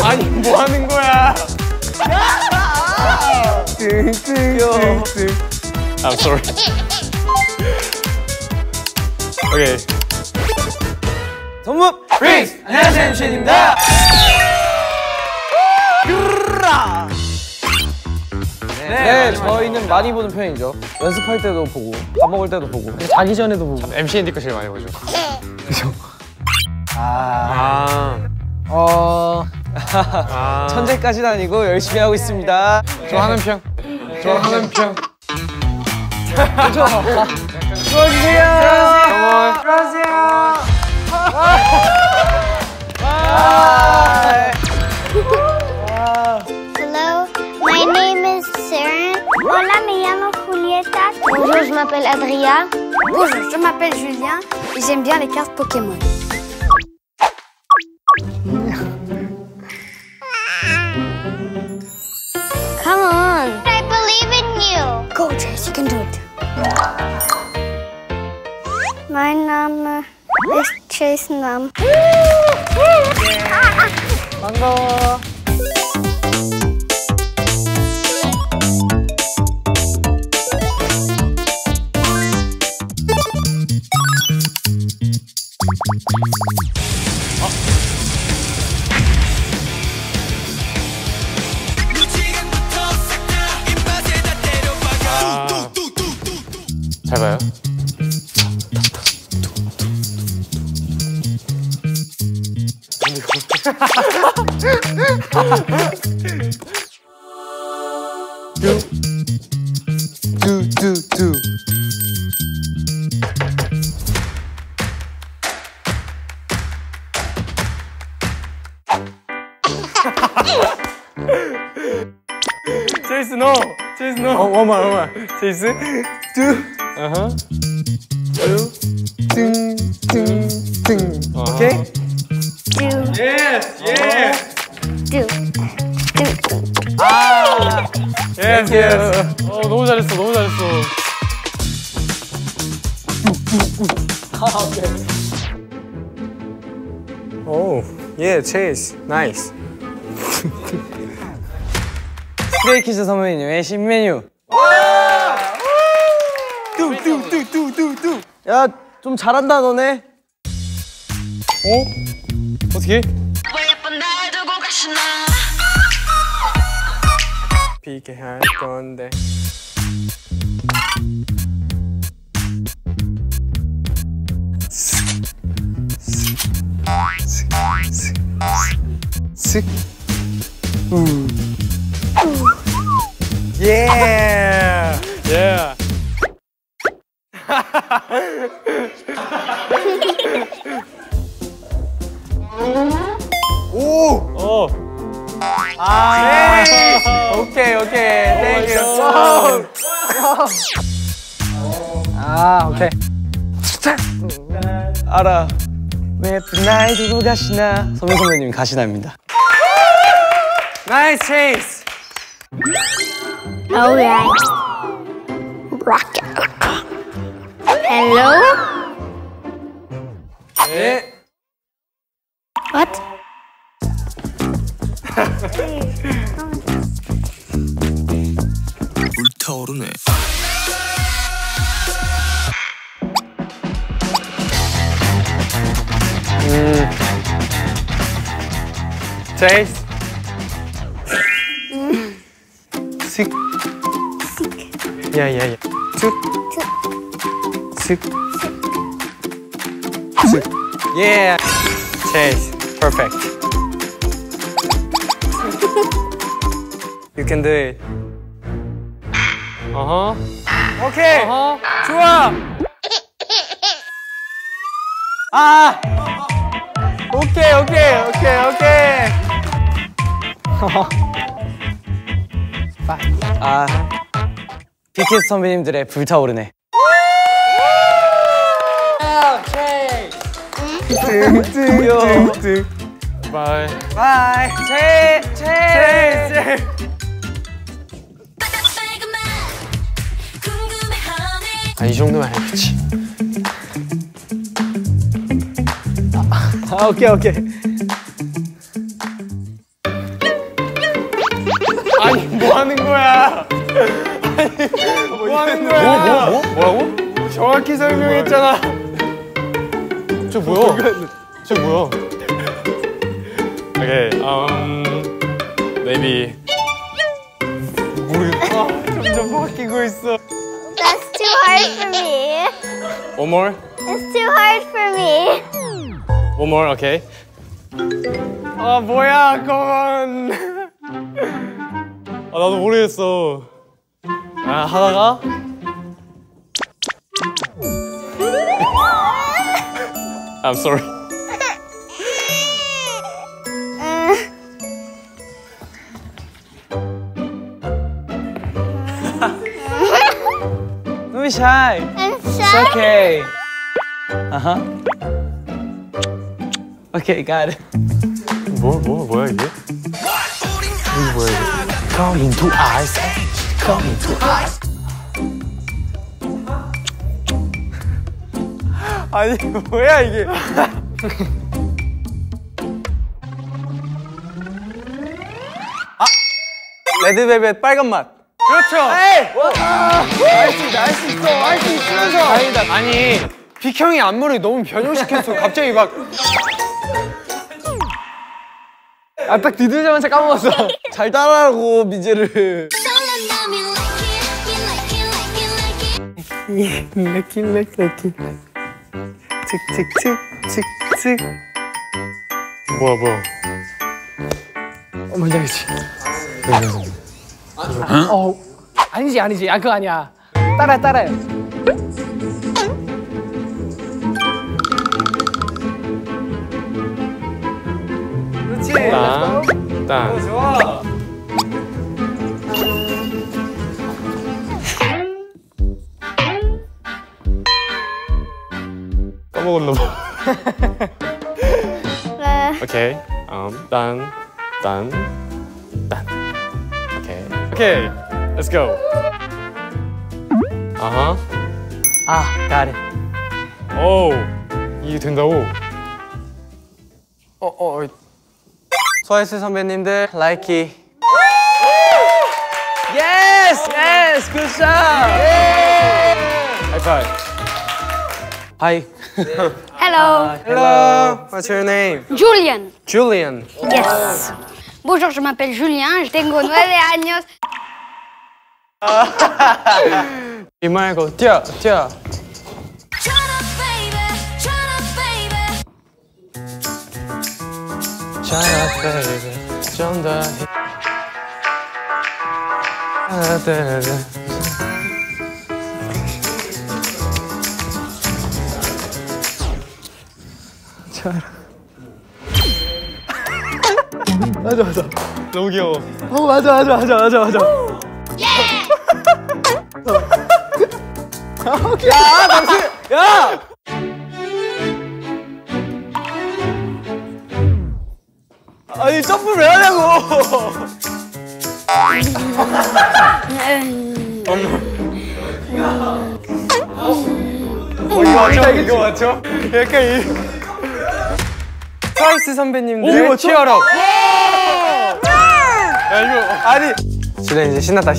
아니 뭐 하는 거야? 띵띵띵띵. I'm sorry. 오케이. 선무 프린스! 안녕하세요, MCN입니다. 네, 저희는 많이 보는 편이죠. 연습할 때도 보고, 밥 먹을 때도 보고, 자기 전에도 보고. MCND 거 제일 많이 보죠. 그죠? 천재까지는 아니고 열심히 하고 있습니다. 좋아하는 편. 좋아하는 편. 도와주세요. 안녕하세요. Hello, my name is Saren. Hola, me llamo Julieta. Bonjour, je m'appelle Adria. Bonjour, je m'appelle Julien et j'aime bien les cartes Pokémon. Come on. I believe in you. Go, Chase, you can do it. Mein Name ist Chase Nam. 반가워. 잘 봐요. 두. 제이스 노. 제이스 노. one more. 제이스. 두. 띵. 오케이? Do, 예스. do, do. 예스. 예스. 너무 잘했어. 너무 잘했어. 오, 예, 체이스, 나이스. 스트레이키즈 선배님의 신메뉴. 뚜. 야, 좀 잘한다 너네. 어떻게? 비게 할 건데. 슥. 예. 예. 오. 오케이. 땡큐. 오케이. 알아. 예쁜 날 두고 가시나. 선배님이 가시나입니다. 나이스 체이스. Alright. Rock it. Hello? 네. What? 불타오르네. 제이스. 슥. 야야야. 슥. 예. 제이스. Perfect. You can do it. 오케이. 좋아. 오케이. BTS 선배님들의 불타오르네. 띵. 바이. 바이. 체이스. 이 정도면 해야지. 오케이. 아니 뭐 하는 거야? 아니 뭐 하는 거야? 뭐라고? 정확히 설명했잖아. 저 뭐야? 저 뭐야? 오케이, maybe. 모르겠어. 점점 바뀌고 있어. That's too hard for me. One more. It's too hard for me. One more. Okay. 아 뭐야, 그건. 아 나도 모르겠어. 아 하다가. I'm sorry. Don't be shy. I'm It's shy. okay. Okay, got it. 뭐야 이게? 이게 뭐야 이게? Come into eyes. Come into eyes. 아니 뭐야 이게? 레드벨벳 빨간 맛. 그렇죠. 할 수 있으면서. 다행이다. 아니 빅형이 안무를 너무 변형시켰어. 갑자기 막. 아, 딱 뒤들자마자 까먹었어. 잘 따라하고 민재를. 뭐야. 뭔지 알지? 아니지. 아, 그거 아니야. 따라해. 그렇지. 딴. 좋아. 까먹었나 봐. 오케이. 딴. 오케이. Let's go. 아하. 아, got it. 오. 이게 된다고? 소아이스 선배님들, 라이키. Yes, good job. 하이파이브. Hi. Hello. Hello. What's your name? Julian. Julian. Yes. Bonjour, je m'appelle Julien, je tengo 9 años. 이 말고 뛰어. Shut up, baby. 좀 더. 맞아. 너무 귀여워. 맞아. 야, 당신! 야! 아니, 점프를 왜 하냐고! 이거 맞죠? 약간 이. 트와이스 선배님들 치어업. 야 이거. 아니. 지금 이제 신났다.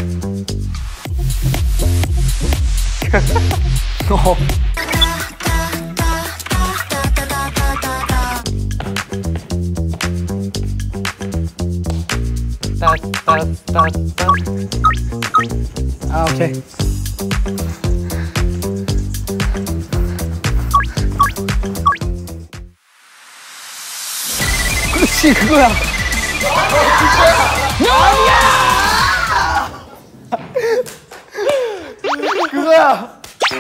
아, 오케이. 그렇지, 그거야. 그거야.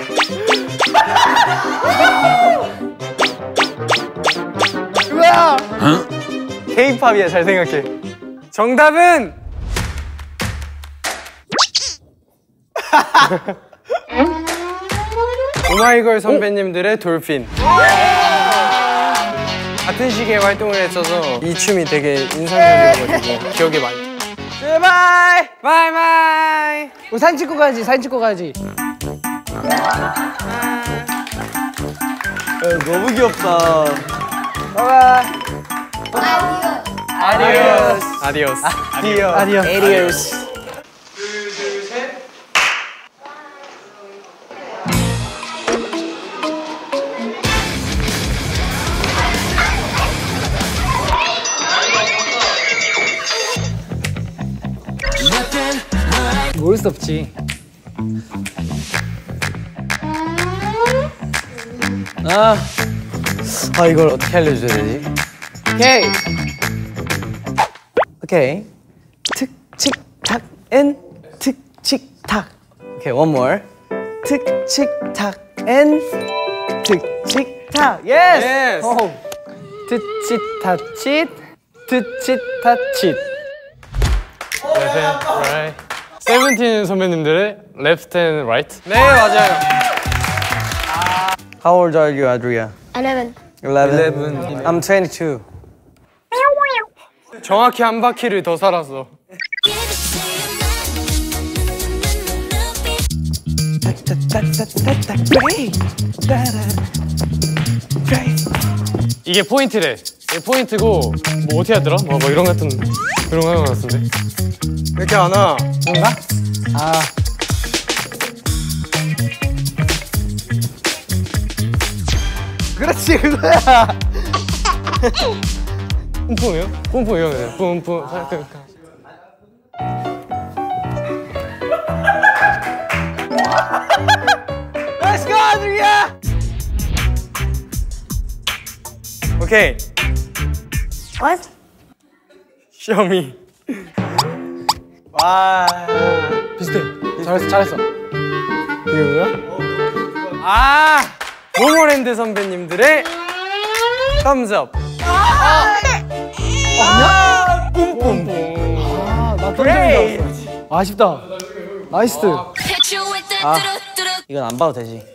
그거야. K-팝이야, 잘 생각해. 정답은 오마이걸 선배님들의 돌핀. 같은 시기에 활동을 했어서 이 춤이 되게 인상적이어가지고 기억에 많이. 제발! 바이바이! 우리 사진 찍고 가야지. 너무 귀엽다. 바이바이. 아디오스. 아디오스. Adios. 모를 수 없지. 이걸 어떻게 알려줘야 되지? 오케이. 오케이. 틱칙탁 틱칙탁. 오케이, one more. 틱칙탁 틱칙탁. Yes. 트치타칫 트치타칫. right. 세븐틴 선배님들의 left and right. 네, 맞아요. How old are you, Adria? 11. 11. I'm 22. 정확히 한 바퀴를 더 살았어. 이게 포인트래. 이게 포인트고 뭐 어떻게 하더라? 뭐 이런 같은 그런 거 하는 것 같은데. 왜 이렇게 안 와? 뭔가? 그렇지, 그거야. 뿜뿜이요? 뿜뿜 이거 그냥 뿜뿜 살짝. Let's go, Adria. 오케이. What? Show me. 와. 비슷해. 잘했어. 이게 뭐야? 모모랜드 선배님들의 thumbs up. 뿜뿜. 나 그래. 아쉽다. 나이스. 이건 안 봐도 되지.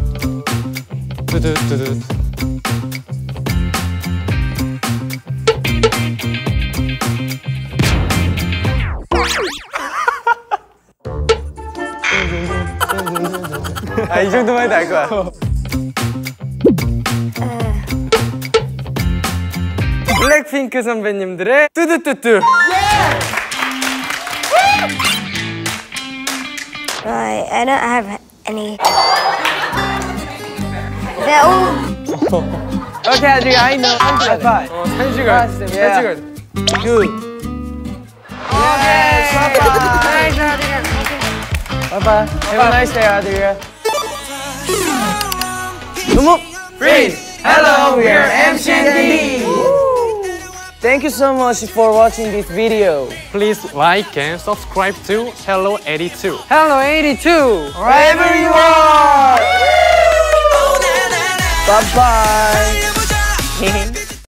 두두두두. 이 정도만 해도 알 거야. 블랙핑크 선배님들의 뚜두뚜뚜. I don't have any. They're all. Okay, Adria, I know. High five. 한시간. Yeah. Good. Yes. Bye bye. Have a nice day, Adria. Freeze. Hello, we are MCND. Thank you so much for watching this video. Please like and subscribe to Hello 82. Hello 82. Wherever you are. Bye bye.